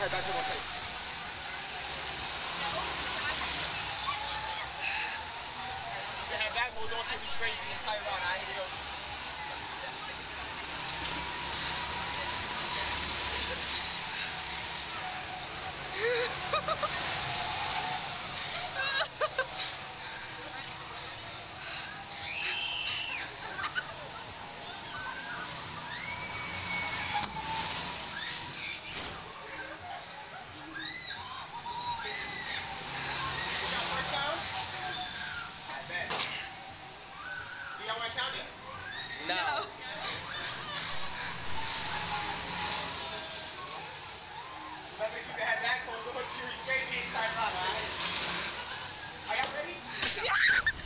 head back to one side. Keep your head back, hold on to me straight the entire round. I ain't it. Y'all want to count it? No. Remember, keep your head back, hold on to your straight the entire round, alright? Are y'all ready? Yeah.